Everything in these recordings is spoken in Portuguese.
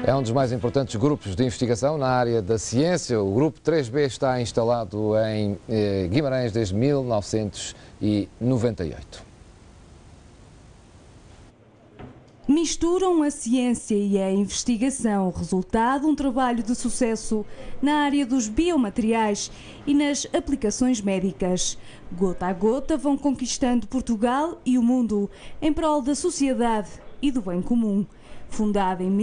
É um dos mais importantes grupos de investigação na área da ciência. O grupo 3B está instalado em Guimarães desde 1998. Misturam a ciência e a investigação, resultado um trabalho de sucesso na área dos biomateriais e nas aplicações médicas. Gota a gota vão conquistando Portugal e o mundo em prol da sociedade e do bem comum. Fundada em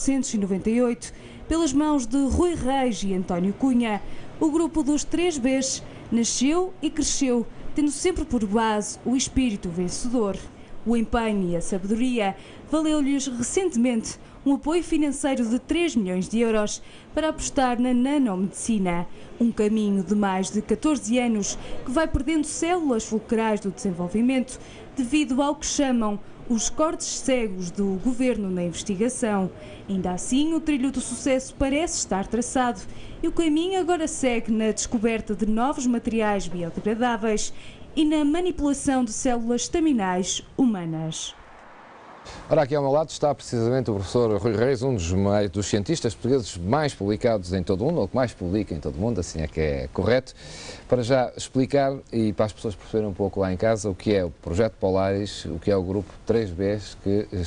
1998 pelas mãos de Rui Reis e António Cunha, o grupo dos 3Bs nasceu e cresceu, tendo sempre por base o espírito vencedor. O empenho e a sabedoria valeu-lhes recentemente um apoio financeiro de 3 milhões de euros para apostar na nanomedicina, um caminho de mais de 14 anos que vai perdendo células fulcrais do desenvolvimento devido ao que chamam os cortes cegos do governo na investigação. Ainda assim, o trilho do sucesso parece estar traçado e o caminho agora segue na descoberta de novos materiais biodegradáveis e na manipulação de células estaminais humanas. Ora, aqui ao meu lado está precisamente o professor Rui Reis, um dos cientistas portugueses mais publicados em todo o mundo, ou que mais publica em todo o mundo, assim é que é correto, para já explicar e para as pessoas perceberem um pouco lá em casa o que é o Projeto Polaris, o que é o grupo 3Bs,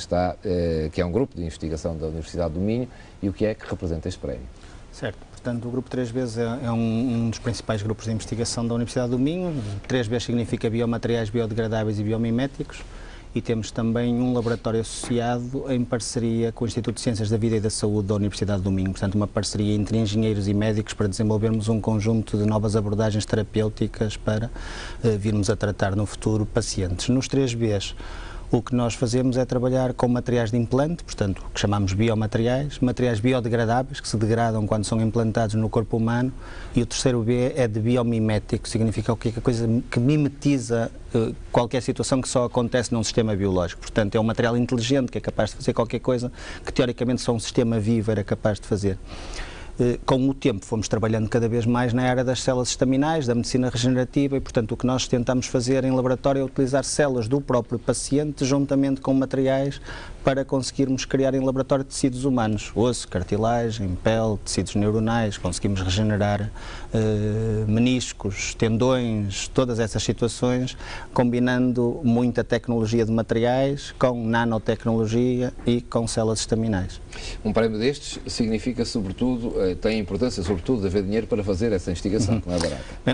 que é um grupo de investigação da Universidade do Minho, e o que é que representa este prémio. Certo. Portanto, o grupo 3Bs é um dos principais grupos de investigação da Universidade do Minho. 3Bs significa biomateriais biodegradáveis e biomiméticos. E temos também um laboratório associado em parceria com o Instituto de Ciências da Vida e da Saúde da Universidade do Minho. Portanto, uma parceria entre engenheiros e médicos para desenvolvermos um conjunto de novas abordagens terapêuticas para virmos a tratar no futuro pacientes. Nos 3Bs, o que nós fazemos é trabalhar com materiais de implante, portanto, o que chamamos biomateriais, materiais biodegradáveis, que se degradam quando são implantados no corpo humano, e o terceiro B é de biomimético, significa o que é a coisa que mimetiza qualquer situação que só acontece num sistema biológico. Portanto, é um material inteligente que é capaz de fazer qualquer coisa que, teoricamente, só um sistema vivo era capaz de fazer. Com o tempo fomos trabalhando cada vez mais na área das células estaminais, da medicina regenerativa e, portanto, o que nós tentamos fazer em laboratório é utilizar células do próprio paciente juntamente com materiais para conseguirmos criar em laboratório tecidos humanos, osso, cartilagem, pele, tecidos neuronais, conseguimos regenerar meniscos, tendões, todas essas situações, combinando muita tecnologia de materiais com nanotecnologia e com células estaminais. Um prémio destes significa, sobretudo, tem importância, sobretudo, de haver dinheiro para fazer essa investigação, que não é barata. Bem,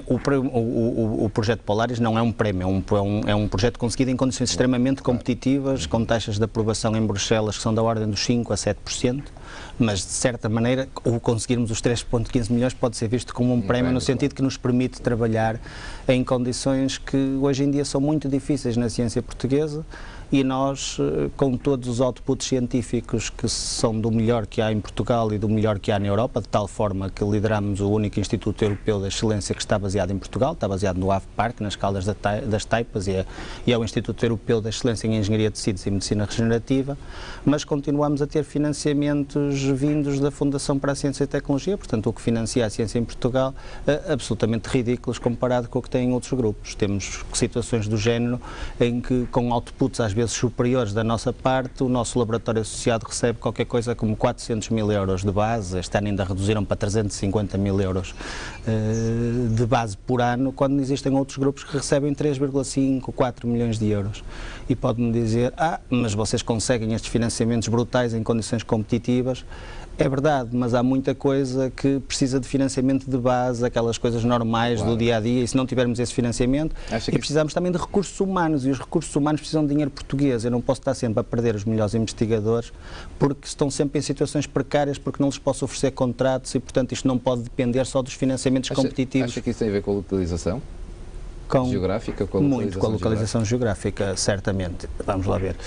o projeto Polaris não é um prémio, é um projeto conseguido em condições extremamente competitivas, com taxas de aprovação em Bruxelas que são da ordem dos 5% a 7%, mas, de certa maneira, o conseguirmos os 3,15 milhões pode ser visto como um prémio no sentido que nos permite trabalhar em condições que hoje em dia são muito difíceis na ciência portuguesa. E nós, com todos os outputs científicos que são do melhor que há em Portugal e do melhor que há na Europa, de tal forma que lideramos o único Instituto Europeu da Excelência que está baseado em Portugal, está baseado no AVPARC, nas Caldas das Taipas, e é o Instituto Europeu da Excelência em Engenharia de Tecidos e Medicina Regenerativa, mas continuamos a ter financiamentos vindos da Fundação para a Ciência e Tecnologia, portanto, o que financia a ciência em Portugal, absolutamente ridículos comparado com o que têm outros grupos. Temos situações do género em que, com outputs às vezes superiores da nossa parte, o nosso laboratório associado recebe qualquer coisa como 400 mil euros de base, este ano ainda reduziram para 350 mil euros de base por ano, quando existem outros grupos que recebem 3,5, 4 milhões de euros. E pode-me dizer, mas vocês conseguem estes financiamentos brutais em condições competitivas. É verdade, mas há muita coisa que precisa de financiamento de base, aquelas coisas normais do dia-a-dia, e se não tivermos esse financiamento, precisamos também de recursos humanos, e os recursos humanos precisam de dinheiro português. Eu não posso estar sempre a perder os melhores investigadores, porque estão sempre em situações precárias, porque não lhes posso oferecer contratos, e, portanto, isto não pode depender só dos financiamentos competitivos. Acha que isso tem a ver com a localização? Geográfica? Muito com a localização geográfica, certamente. Vamos lá ver.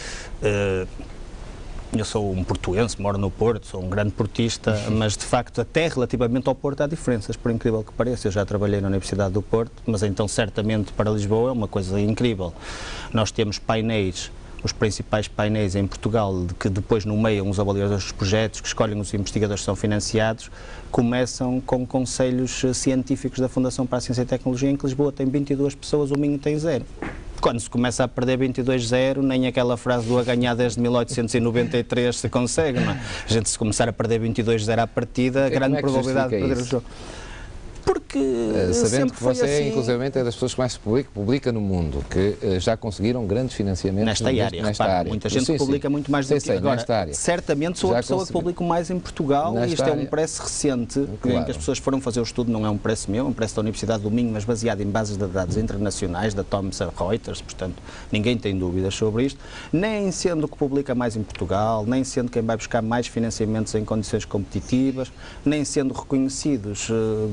Eu sou um portuense, moro no Porto, sou um grande portista, mas de facto até relativamente ao Porto há diferenças, por incrível que pareça. Eu já trabalhei na Universidade do Porto, mas então certamente para Lisboa é uma coisa incrível. Nós temos painéis, os principais painéis em Portugal, que depois nomeiam os avaliadores dos projetos, que escolhem os investigadores que são financiados, começam com conselhos científicos da Fundação para a Ciência e Tecnologia, em que Lisboa tem 22 pessoas, o Minho tem 0. quando se começa a perder 22-0, nem aquela frase do a ganhar desde 1893 se consegue, não é? A gente, se começar a perder 22-0 à partida, a grande probabilidade de perder o jogo. Porque sabendo que você assim, inclusivamente é das pessoas que mais publica no mundo, que já conseguiram grandes financiamentos nesta área. Muita gente publica muito mais do que agora. Certamente sou a pessoa que publico mais em Portugal e isto é um preço recente em que as pessoas foram fazer o estudo, não é um preço meu, é um preço da Universidade do Minho, mas baseado em bases de dados internacionais da Thomson Reuters, portanto ninguém tem dúvidas sobre isto, nem sendo o que publica mais em Portugal, nem sendo quem vai buscar mais financiamentos em condições competitivas, nem sendo reconhecidos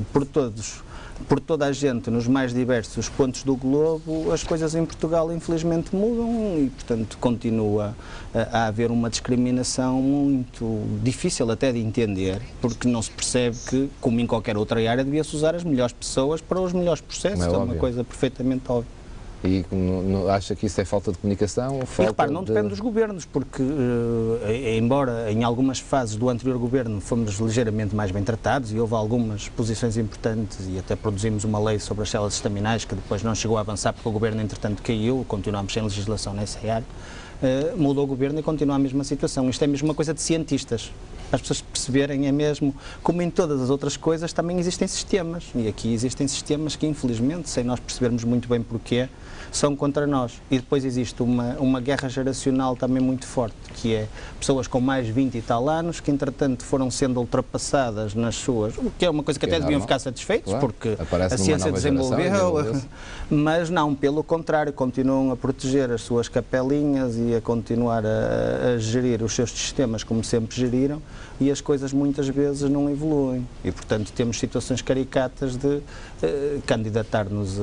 por toda a gente nos mais diversos pontos do globo, as coisas em Portugal infelizmente mudam e, portanto, continua a haver uma discriminação muito difícil até de entender, porque não se percebe que, como em qualquer outra área, devia-se usar as melhores pessoas para os melhores processos, é uma coisa perfeitamente óbvia. E acha que isso é falta de comunicação? E repare, não depende dos governos, porque embora em algumas fases do anterior governo fomos ligeiramente mais bem tratados e houve algumas posições importantes e até produzimos uma lei sobre as células estaminais que depois não chegou a avançar porque o governo entretanto caiu, continuamos sem legislação nessa área, mudou o governo e continua a mesma situação. Isto é mesmo uma coisa de cientistas. As pessoas perceberem, é mesmo, como em todas as outras coisas, também existem sistemas. E aqui existem sistemas que, infelizmente, sem nós percebermos muito bem porquê, são contra nós. E depois existe uma guerra geracional também muito forte, que é pessoas com mais 20 e tal anos, que entretanto foram sendo ultrapassadas nas suas, o que é uma coisa que até deviam ficar satisfeitos, claro, porque a ciência desenvolveu, mas não, pelo contrário, continuam a proteger as suas capelinhas e a continuar a gerir os seus sistemas como sempre geriram, e as coisas muitas vezes não evoluem. E, portanto, temos situações caricatas de candidatar-nos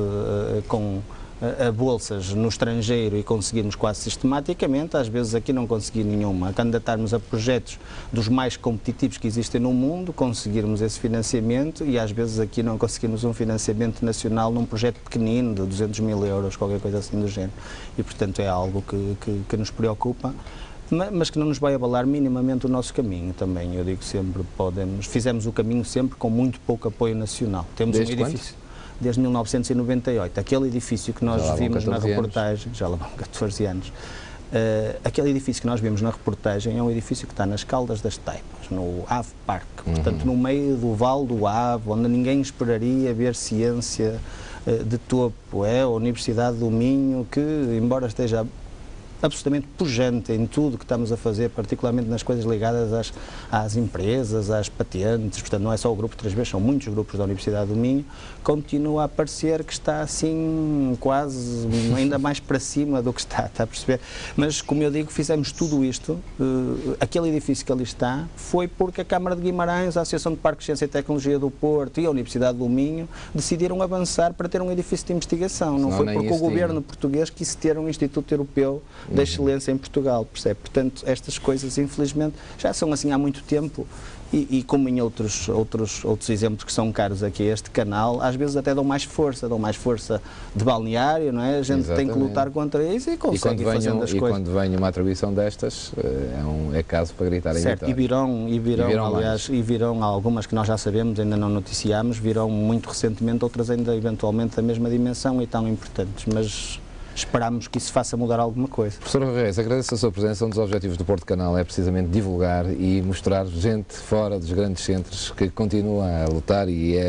com a bolsas no estrangeiro e conseguirmos quase sistematicamente, às vezes aqui não consegui nenhuma, a candidatarmos a projetos dos mais competitivos que existem no mundo, conseguirmos esse financiamento e às vezes aqui não conseguimos um financiamento nacional num projeto pequenino de 200 mil euros, qualquer coisa assim do género. E, portanto, é algo que nos preocupa, mas que não nos vai abalar minimamente o nosso caminho também. Eu digo sempre, fizemos o caminho sempre com muito pouco apoio nacional. Temos um edifício desde 1998. Aquele edifício que nós vimos na reportagem, já lá vão 14 anos, aquele edifício que nós vimos na reportagem é um edifício que está nas Caldas das Taipas, no Ave Park, portanto no meio do Vale do Ave, onde ninguém esperaria ver ciência de topo. É a Universidade do Minho, que embora esteja absolutamente pujante em tudo que estamos a fazer, particularmente nas coisas ligadas às empresas, às patentes, portanto não é só o grupo 3B, são muitos grupos da Universidade do Minho, continua a parecer que está assim quase ainda mais para cima do que está a perceber, mas como eu digo, fizemos tudo isto, aquele edifício que ali está, foi porque a Câmara de Guimarães, a Associação de Parques de Ciência e Tecnologia do Porto e a Universidade do Minho decidiram avançar para ter um edifício de investigação, não foi porque o governo português quis ter um Instituto Europeu da excelência em Portugal, percebe? Portanto, estas coisas, infelizmente, já são assim há muito tempo e como em outros exemplos que são caros aqui a este canal, às vezes até dão mais força de balneário, não é? A gente tem que lutar contra isso e consegue fazendo as coisas. E quando vem uma atribuição destas, é caso para gritar em certo, e virão algumas que nós já sabemos, ainda não noticiamos, virão muito recentemente, outras ainda eventualmente da mesma dimensão e tão importantes, mas esperamos que isso faça mudar alguma coisa. Professor Reis, agradeço a sua presença. Um dos objetivos do Porto Canal é precisamente divulgar e mostrar gente fora dos grandes centros que continua a lutar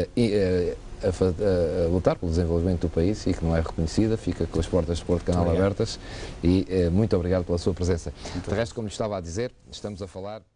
a lutar pelo desenvolvimento do país e que não é reconhecida, fica com as portas do Porto Canal abertas e muito obrigado pela sua presença. De resto, como lhe estava a dizer, estamos a falar